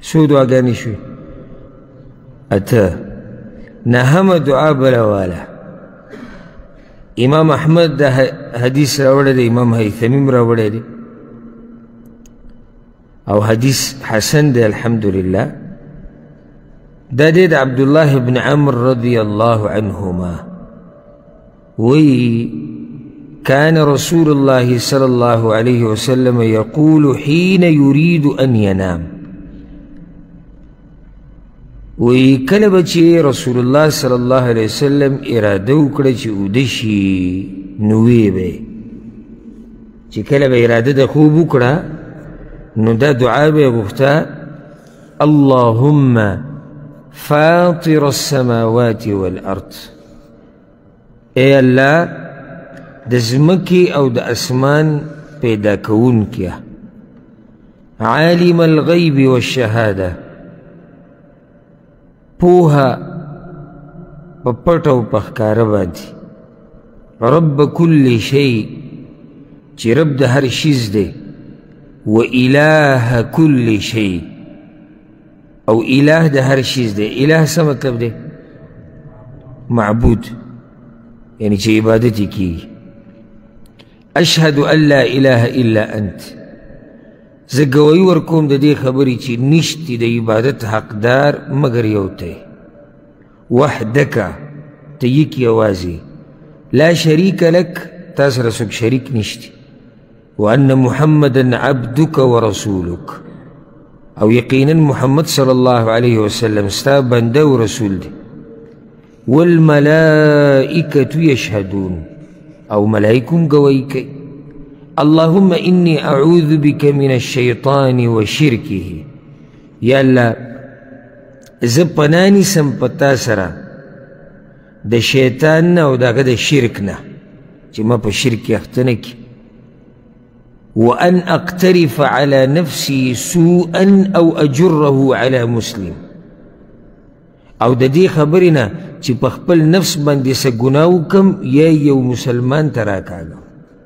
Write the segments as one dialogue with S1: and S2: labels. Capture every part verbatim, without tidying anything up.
S1: څو دعاګانې شوې؟ اته. نهمه دعا بله واله. امام احمد دا حدیث راوړی دی، امام هیثمیم راوړی دی، او حدیث حسن دی الحمدلله. دا دی د عبدالله بن عمر رضی الله عنهما وی كان رسول الله صلى الله عليه وسلم يقول حين يريد أن ينام. وی کله به چې رسول الله صلی الله علیه وسلم اراده وکړه چې اوده شي نو وی به چې کله به اراده د خوب وکړه نو دا دعا به یې غوښته: اللهم فاطر السماوات والارض. ای الله د ځمکې او د اسمان پیدا کوونکیه، عالم الغیب والشهاده، پوها په پټ او په ښکاره باندې، رب کل شی چې رب د هر شیز دی، و اله کل شی او اله د هر شیز دی. اله څه مطلب دی؟ معبود، یعنی چې عبادت یې کیږي. اشهد ان لا اله الا انت. زه ګوایي ورکوم د دې خبرې چې نشتی د عبادت حقدار مګر یو ته، وحدک، ته یک یوازې، لا شریک لک، تا سره څوک شریک نشتی، وان محمدا عبدک ورسولک، او یقینا محمد صلی الله علیه وسلم ستا بنده و رسول دی. والملائکة یشهدون، او ملائکم ګوایي کوي. اللهم انی اعوذ بک من الشیطان و شرکه. یا الله زه پناه نیسم په تا سره د شیطان نه او د هغه د شرک نه چې ما په شرک یې اخته نه کړي. وان اقترف على نفسي سوءا او اجره على مسلم، او د دې خبرې نه چې په خپل نفس باندې څه ګناه وکړم یا یو مسلمان ته راکاږم.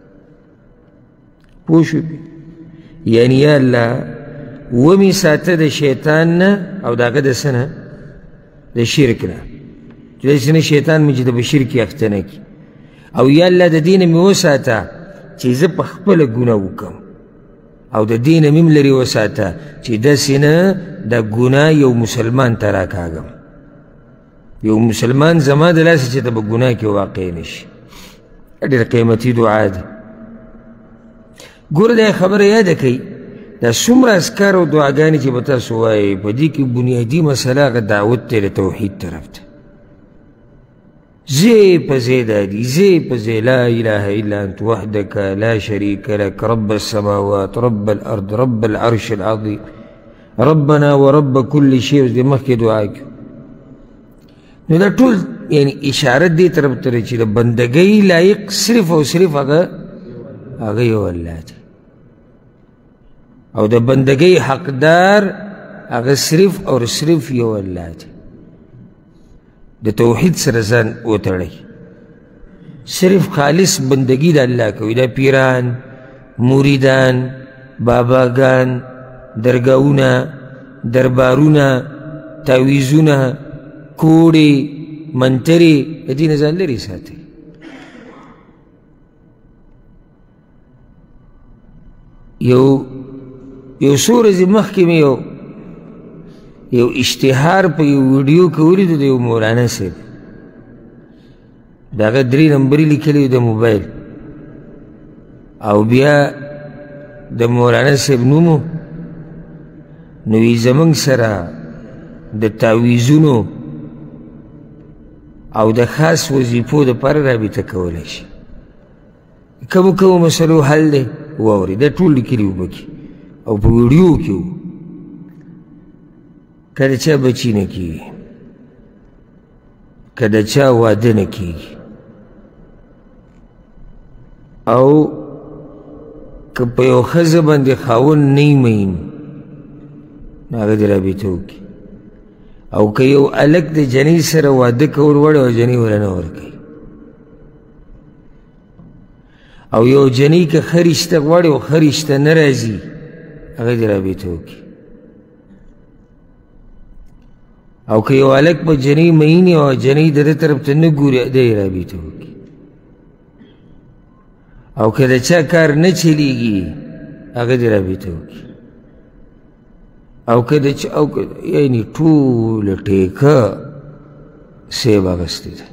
S1: پوه شوې؟ یعنی یا الله ومې ساته د شیطان نه او د هغه د څه نه، د شرک نه، چې داسې نه شیطان مې چې د په شرک یې اخته نه کړي. او یا الله د دې نه مې وساته چې زه په خپله ګناه وکړم، او د دې نه مې هم لرې وساته چې داسې نه د ګناه یو مسلمان ته راکاږم، یو مسلمان زما د لاسه چې ته په ګناه کې واقع نه شي. ډېره قیمتي دعا ده. ګوره دا خبره یاده کوي، دا څومره اذکار او دعاګانې چې به تاسو وایئ، په دې کې بنیادي مسله هغه دعوت دی د توحید طرف ته. زی په زی دا دي، زی په زی لا اله الا انت وحدك لا شريك لك رب السماوات رب الارض رب العرش العظيم ربنا ورب كل شيء. دې مخکې دعا کوي. نو دا ټول یعنی اشاره دې طرف ته چې د بندګۍ لایق صرف او صرف هغه هغه یو الله دی، او د بندګۍ حقدار هغه صرف او صرف یو الله دی. د توحید سره ځان وتړئ، صرف خالص بندګي د الله کوي. دا پیران، مریدان، باباګان، درګاونه، دربارونه، تعویذونه، کوړې، منترې، د دې نه ځان لرې ساتئ. یو یو څو ورځې مخکې مې یو یو اشتهار په یو ویډیو کې ولیدو د یو مولانا صاحب، د هغه درې نمبرې لیکلي د موبایل، او بیا د مولانا صاحب نوم و. نو وی زموږ سره د تعویذونو او د خاص وظیفو دپاره رابطه کولی شي. کومو کومو مسلو حل دی واورئ، دا ټول لیکلي و پکې او په ویډیو کې و. که د چا بچي نه کېږي، که د چا واده نه کېږي، او که په یو ښځه باندې خاوند نه یې مین، نو هغه دې رابطه وکړي. او که یو هلک د جنۍ سره واده کول غواړي او جنۍ وله نه ورکوي، او یو جنۍ که ښه رشته غواړي او ښه رشته نه راځي، هغه دې رابطه وکړي. او که یو هلک په جنۍ مین او جنۍ د ده طرف ته نه ګوري دی رابطه وکړي او که د چا کار نه چلیږي هغه دې رابطه وکړي او که د چا یعنې ټوله ټیکه سیب اخیستې ده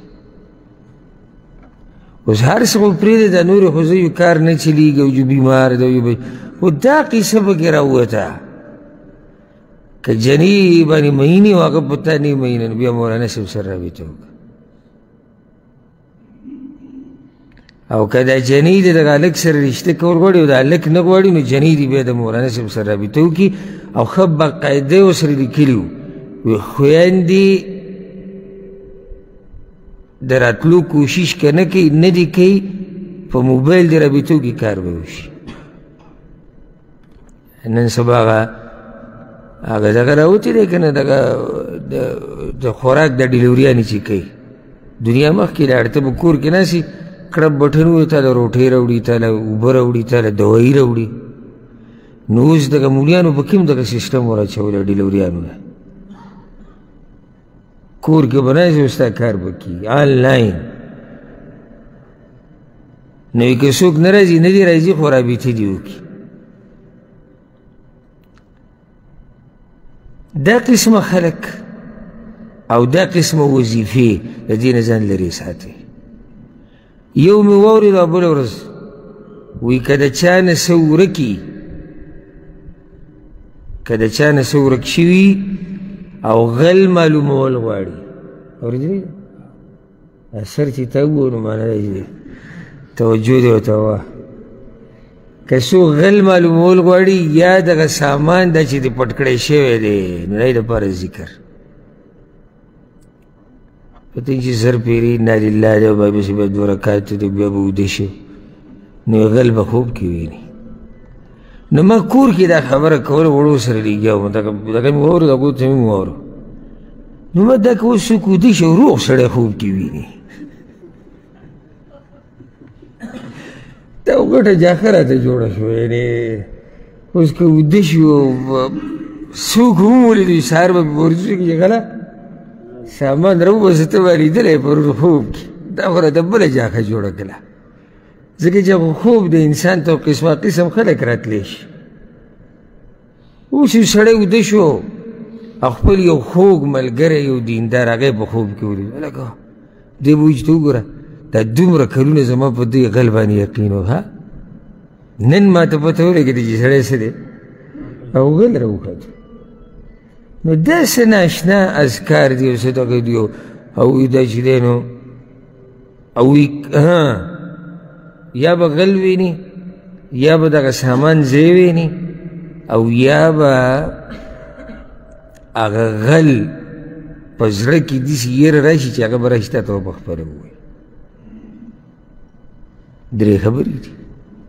S1: اوس هر څه خو پرېږدې دا نورې خو زه یو کار نه چلیږي او جو بیمار ده خو دا قصه پکې راووته که جنۍ باندې مینې او هغه په تا نه مینه نو بیا مولانا صاحب سره رابطه وکړه او که دا جنۍ د دغه هلک سره رشته کول غواړي او د هلک نه غواړي نو جنۍ دې بیا د مولانا صاحب سره رابطه وکړي او ښه باقاعده یې ورسره لیکلي وو وایي خویندې د راتلو کوشش که نه کوي نه دې کوي په موبایل دې رابطه وکړي کار به وشي نن سبا هغه هغه دغه راوتې دی که نه دغه د خوراک د ډیلیوریانې چې کوي دنیا مخکې لاړ ته به کور کې ناستې کړپ بټن ووایي تاله روټۍ راوړي تاله اوبه راوړي تاله دوایي راوړي نو اوس دغه مولیانو په کې هم دغه سیسټم وراچولی ډیلیوریانو نه کور کې به ناستې او ستا کار به کېږي آنلاین نو که څوک نه راځي نه دې راځي خو رابطې دې وکړي دا قسمه خلق او دا قسمه وظیفې د دې نه ځان لرې ساتئ یو مې واورېد او بله ورځ وایي که د چا نه څه ورکي که د چا نه څه ورک شوي او غل معلومول غواړي اورېدلي ده سر چې تا ووایو نو معنا دا چې توجه دې ورته ووایه که څوک غل معلومول غواړي یا دغه سامان دا چې دې پټ کړی شوی دی نو دا یې دپاره ذکر پته چې سر پیري انا لله دی او بیا پسې بیا دوه رکعاته دی بیا به اوده شي نو غل به خوب کې ویني نو ما کور کې دا خبره کوله وړو سره لګیا وم دغه مې واورېد هغو ته مې واورو نو ما دا که اوس څوک اوده شي او روغ سړی خوب کې ویني دا غټه جاښه راته جوړه شوه یعنې اوس که اوده شي او څوک هم ولیدو سهار به په ورځو کې چې کله سامان راوباسه ته به لیدلی پرون خوب کې دا خو راته بله جاښه جوړه کړله ځکه چې خوب د انسان ته قسمه قسم خلک راتلی شي اوس یو سړی اوده شو او خپل یو خوږ ملګری یو دیندار هغه په خوب کې ولید هلکه دی به وایي چې ته وګوره دا دومره کلونه زما په دې غل باندې یقین و ها نن ما ته پته ولګېده چې سړی څه دی او غل راوخته نو داسې ناشنا اذکار دي او څه دغه دي او وایي دا چې دی نو او وایي ها یا به غل ویني یا به دغه سامان ځای ویني او یا به هغه غل په زړه کې داسې یېره راشي چې هغه به راشي تا ته به پخپله ووایي درې خبرې دي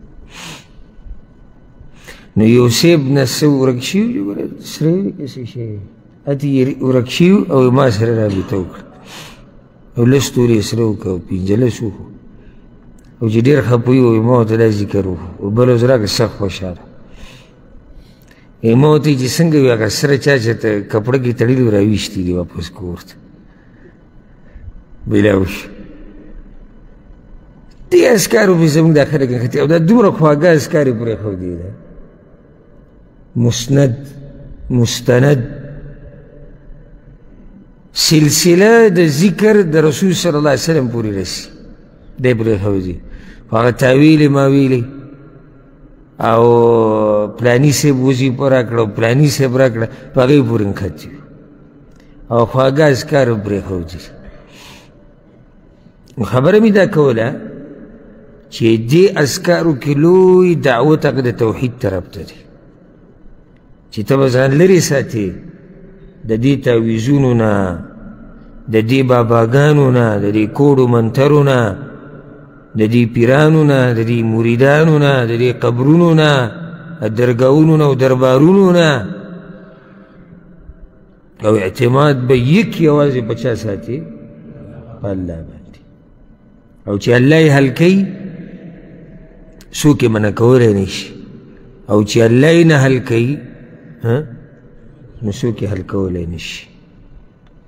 S1: نو یو صیب نه څه ورک شوي چې ګوره سره وي که څه شی هلته یې ورک شوي او ما سره رابطه وکړه او لس تورې یې سره وکړه او پنځلس وکړو او چې ډېر خفه وي وایي ما ورته دا ذکر وکړو او بله ورځ راکړه سخت خوشحاله ما ورته چې څنګه وي هغه سره چا چې ته کپړه کې تړلي و راویشتي دي واپس کور ته بلا وشي دې اسکارو پې زموږ دا خلک نښتي او دا دومره خواږه اسکار یې پرېښودې ده مسند مستند سلسله د ذکر د رسول صلی الله علیه وسلم پورې رسي دی پرېښودي هغه تاویل یې ماویلی او پلاني صاحب وظیفه راکړه او پلاني صاحب راکړه په هغې پورې نښتي او خواږه اسکار یې پرېښودي خبره مې دا کوله چې دې اسکارو کې لوی دعوت هغه د توحید طرف ته دی چې ته به ځان لرې ساتې د دې تعویزونو نه د دې باباګانو نه د دې کوډو منترو نه د دې پیرانو نه د دې مریدانو نه د دې قبرونو نه درګاهونو نه او دربارونو نه او اعتماد به یک یوازې په چا ساتي په الله باندې او چې الله یې حل کوي څوک یې منع کولی نه شي او چې الله یې نه حل کوي نو څوک یې حل کولی نه شي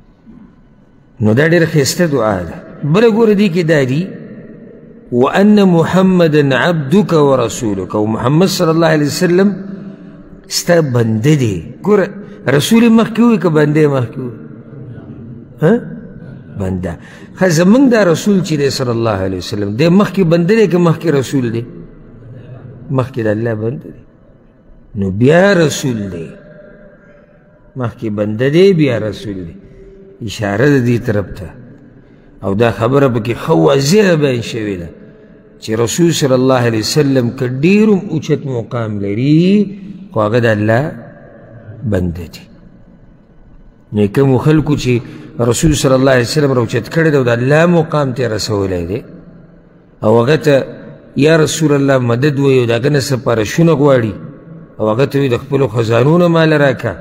S1: نو دا ډېره ښایسته دعا ده. بله ګوره دې کې دا دي وأن محمدا عبدك ورسولك، او محمد صلی الله علیه وسلم ستا بنده دی. ګوره رسول یې مخکې ووایي که بنده یې مخکې ووایي؟ ها بنده. ښه زمونږ دا رسول چې دی صلی الله علیه وسلم دی مخکې بنده دی که مخکې رسول دی؟ مخکې د الله بنده دی، نو بیا رسول دی. مخکې بنده دی بیا رسول دی. اشاره د دې طرف ته، او دا خبره پکې ښه واضحه بیان شوې ده چې رسول صلی الله علیه وسلم که ډېر هم اوچت مقام لري خو هغه د الله بنده دی. نو کومو خلکو چې رسول صلی الله علیه وسلم راوچت کړی دی او د الله مقام ته یې رسولی دی او هغه ته یا رسول الله مدد وایي او د هغه نه سپارښونه غواړي او هغه ته وایي د خپلو خزانو نه مال راکړه،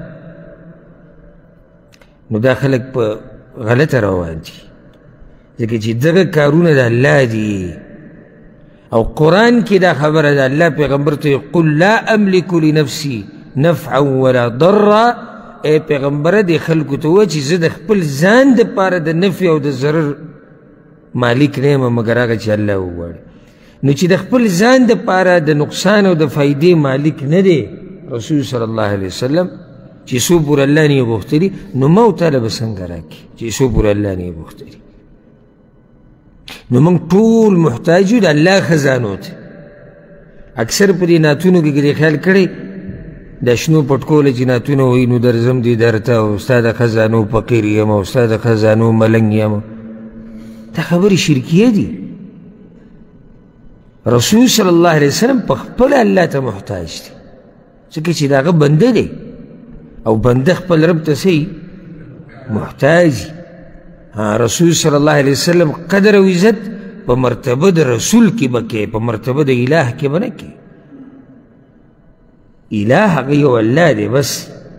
S1: نو دا خلک په غلطه روان دي، ځکه چې دغه کارونه د الله دي. او قرآن کې دا خبره د الله پیغمبر ته قل لا املک لنفسي نفعا ولا ضرا، ای پیغمبره دې خلکو ته ووایه چې زه د خپل ځان دپاره د نفع او د ضرر مالک نه یم مګر هغه چې الله وغواړي. نو چې د خپل ځان دپاره د نقصان او د فایدې مالک نه دی رسول صلی الله علیه وسلم، چې څو پورې الله نه یې غوښتلي نو ما او تاله به څنګه راکړي چې څو پورې الله نه یې غوښتلي. نو موږ ټول محتاج یو د الله خزانو ته. اکثر په دې نعتونو کې دې خیال کړی دا شنو پټکوله چې نعتونه وایي نو درځم دې درته او ستا د خزانو فقیر یم او ستا د خزانو ملنګ یم، دا خبرې شرکیه دي. رسول صلی الله علیه وسلم په خپله الله ته محتاج دی، ځکه چې د هغه بنده دی او بنده خپل رب ته څه محتاج. رسول صلی الله علیه وسلم قدر او عزت په مرتبه د رسول کې به کوې، په مرتبه د اله کې به نه کوې. اله هغه یو الله دی بس.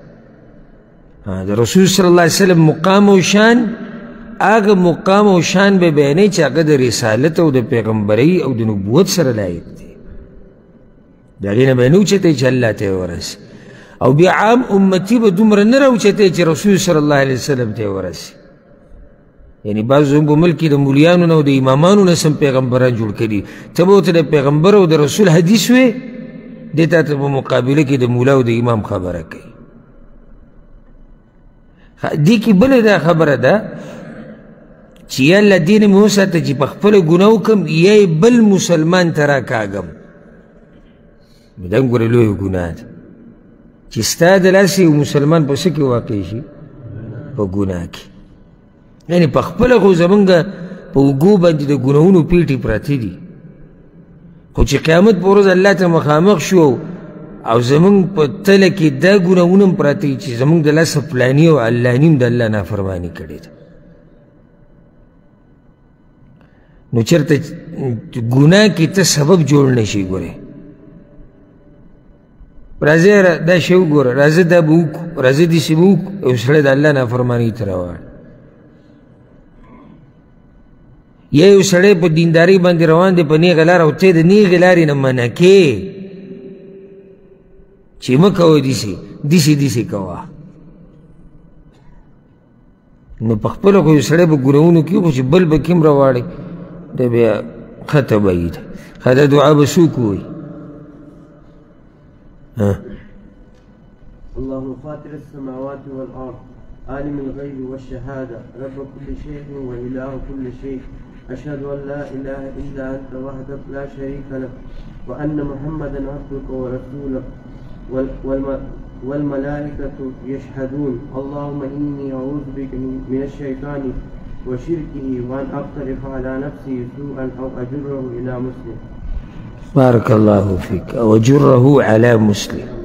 S1: د رسول صلی الله علیه وسلم مقام او شان هغه مقام او شان به بیانوي چې هغه د رسالت او د پیغمبرۍ او د نبوت سره لایق دی. د هغې نه به یې نه اوچتی چې الله ته یې ورسي، او بیا عام امتي به دومره نه راوچتی چې رسول صلی الله علیه وسلم ته یې ورسي. یعنی بعض زموږ په ملک کې د مولیانو نه او د امامانو نه سم پیغمبران جوړ کړي، ته به ورته د پیغمبر او د رسول حدیث وې، دې تا ته په مقابله کې د مولا او د امام خبره کوي. دې کې بله دا خبره ده چې یا الله دین مې وساته چې په خپله ګناه وکړم یا یې بل مسلمان ته راکاږم. دا ګوره لویه ګناه ده چې ستا د لاسه یو مسلمان په څه کې واقع شي؟ په ګناه کې. یعنې په خپله خو زمونږ په اوږو باندې د ګناهونو پیټې پراته دي، خو چې قیامت په ورځ الله ته مخامخ شو او زمونږ په تله کې دا ګناهونه هم پراته دي چې زمونږ د لاسه فلاني او علاني هم د الله نافرماني کړې ده. نو چېرته ګناه کې ته سبب جوړ نه شي. ګورې راځه دا شی وګوره، راځه دا به وکړو، راځه داسې به وکړو، یو سړی د الله نافرمانۍ ته راوړي. یا یو سړی په دیندارۍ باندې روان دی په نیغه لاره او ته د نیغې لارې نه منع کې چې مه کوه داسې داسې داسې کوه. نو په خپله خو یو سړی په ګناهونو کې خو چې بل به کې هم راواړی دا بیا ښه تبعي ده. ښه دا دعا به څوک ووایي؟
S2: اللهم فاطر السماوات والأرض عالم الغيب والشهادة رب كل شيء وإله كل شيء أشهد أن لا إله إلا أنت وحدك لا شريك لك وأن محمدا عبدك ورسولك والملائكة يشهدون. اللهم إني أعوذ بك من الشيطان وشركه وأن أقترف على نفسي سوءا أو أجره إلى مسلم.
S1: بارك الله فيك. أو أجره على مسلم.